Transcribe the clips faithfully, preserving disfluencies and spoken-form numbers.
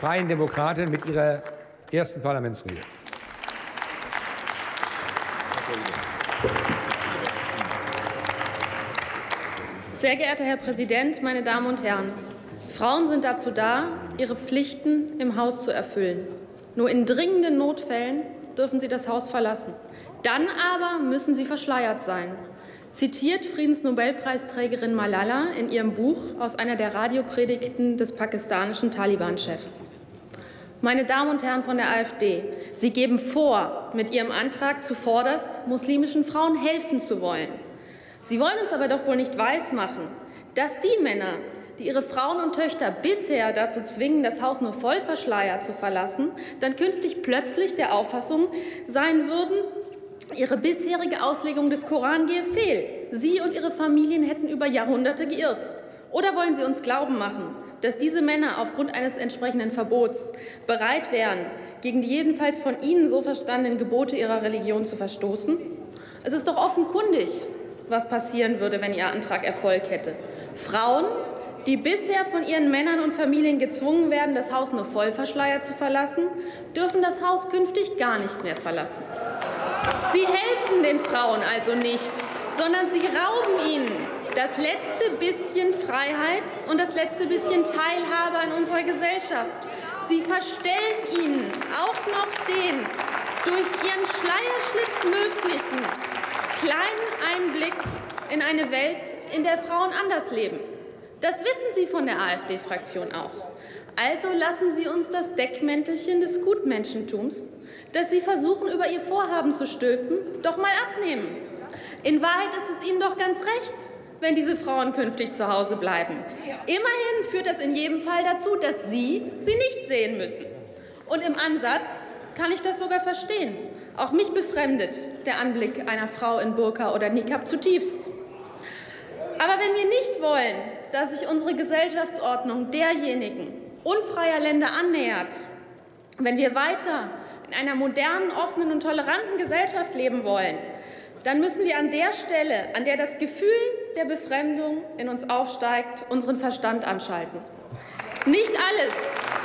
Freien Demokraten mit ihrer ersten Parlamentsrede. Sehr geehrter Herr Präsident, meine Damen und Herren! Frauen sind dazu da, ihre Pflichten im Haus zu erfüllen. Nur in dringenden Notfällen dürfen sie das Haus verlassen. Dann aber müssen sie verschleiert sein. Zitiert Friedensnobelpreisträgerin Malala in ihrem Buch aus einer der Radiopredigten des pakistanischen Taliban-Chefs. Meine Damen und Herren von der AfD, Sie geben vor, mit Ihrem Antrag zuvorderst muslimischen Frauen helfen zu wollen. Sie wollen uns aber doch wohl nicht weismachen, dass die Männer, die ihre Frauen und Töchter bisher dazu zwingen, das Haus nur voll verschleiert zu verlassen, dann künftig plötzlich der Auffassung sein würden, ihre bisherige Auslegung des Koran gehe fehl. Sie und ihre Familien hätten über Jahrhunderte geirrt. Oder wollen Sie uns glauben machen, dass diese Männer aufgrund eines entsprechenden Verbots bereit wären, gegen die jedenfalls von Ihnen so verstandenen Gebote ihrer Religion zu verstoßen? Es ist doch offenkundig, was passieren würde, wenn Ihr Antrag Erfolg hätte. Frauen, die bisher von ihren Männern und Familien gezwungen werden, das Haus nur voll verschleiert zu verlassen, dürfen das Haus künftig gar nicht mehr verlassen. Sie helfen den Frauen also nicht, sondern Sie rauben ihnen das letzte bisschen Freiheit und das letzte bisschen Teilhabe an unserer Gesellschaft. Sie verstellen ihnen auch noch den durch ihren Schleierschlitz möglichen kleinen Einblick in eine Welt, in der Frauen anders leben. Das wissen Sie von der AfD-Fraktion auch. Also lassen Sie uns das Deckmäntelchen des Gutmenschentums, das Sie versuchen, über Ihr Vorhaben zu stülpen, doch mal abnehmen. In Wahrheit ist es Ihnen doch ganz recht, wenn diese Frauen künftig zu Hause bleiben. Immerhin führt das in jedem Fall dazu, dass Sie sie nicht sehen müssen. Und im Ansatz kann ich das sogar verstehen. Auch mich befremdet der Anblick einer Frau in Burka oder Nikab zutiefst. Aber wenn wir nicht wollen, dass sich unsere Gesellschaftsordnung derjenigen unfreier Länder annähert, wenn wir weiter in einer modernen, offenen und toleranten Gesellschaft leben wollen, dann müssen wir an der Stelle, an der das Gefühl der Befremdung in uns aufsteigt, unseren Verstand anschalten. Nicht alles,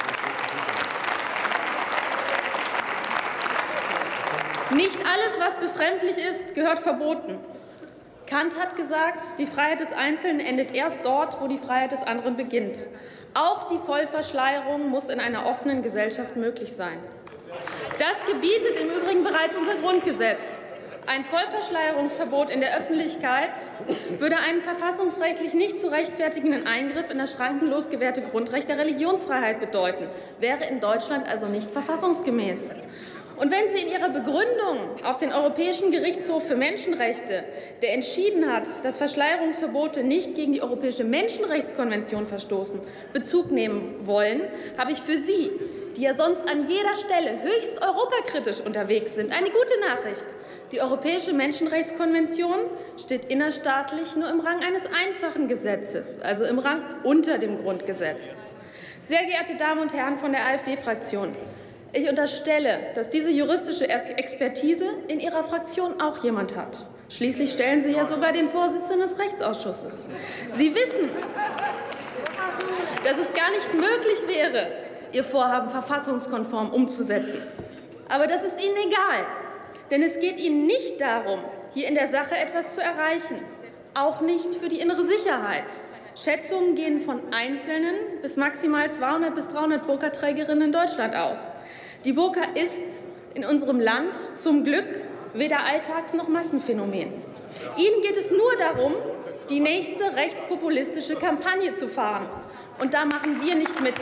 nicht alles, was befremdlich ist, gehört verboten. Kant hat gesagt, die Freiheit des Einzelnen endet erst dort, wo die Freiheit des anderen beginnt. Auch die Vollverschleierung muss in einer offenen Gesellschaft möglich sein. Das gebietet im Übrigen bereits unser Grundgesetz. Ein Vollverschleierungsverbot in der Öffentlichkeit würde einen verfassungsrechtlich nicht zu rechtfertigenden Eingriff in das schrankenlos gewährte Grundrecht der Religionsfreiheit bedeuten, wäre in Deutschland also nicht verfassungsgemäß. Und wenn Sie in Ihrer Begründung auf den Europäischen Gerichtshof für Menschenrechte, der entschieden hat, dass Verschleierungsverbote nicht gegen die Europäische Menschenrechtskonvention verstoßen, Bezug nehmen wollen, habe ich für Sie, die ja sonst an jeder Stelle höchst europakritisch unterwegs sind, eine gute Nachricht. Die Europäische Menschenrechtskonvention steht innerstaatlich nur im Rang eines einfachen Gesetzes, also im Rang unter dem Grundgesetz. Sehr geehrte Damen und Herren von der AfD-Fraktion, ich unterstelle, dass diese juristische Expertise in Ihrer Fraktion auch jemand hat. Schließlich stellen Sie ja sogar den Vorsitzenden des Rechtsausschusses. Sie wissen, dass es gar nicht möglich wäre, Ihr Vorhaben verfassungskonform umzusetzen. Aber das ist Ihnen egal, denn es geht Ihnen nicht darum, hier in der Sache etwas zu erreichen, auch nicht für die innere Sicherheit. Schätzungen gehen von einzelnen bis maximal zweihundert bis dreihundert Burkaträgerinnen in Deutschland aus. Die Burka ist in unserem Land zum Glück weder Alltags- noch Massenphänomen. Ihnen geht es nur darum, die nächste rechtspopulistische Kampagne zu fahren. Und da machen wir nicht mit.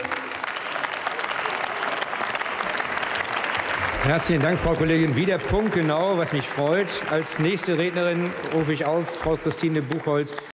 Herzlichen Dank, Frau Kollegin. Wieder punktgenau, was mich freut. Als nächste Rednerin rufe ich auf Frau Christine Buchholz.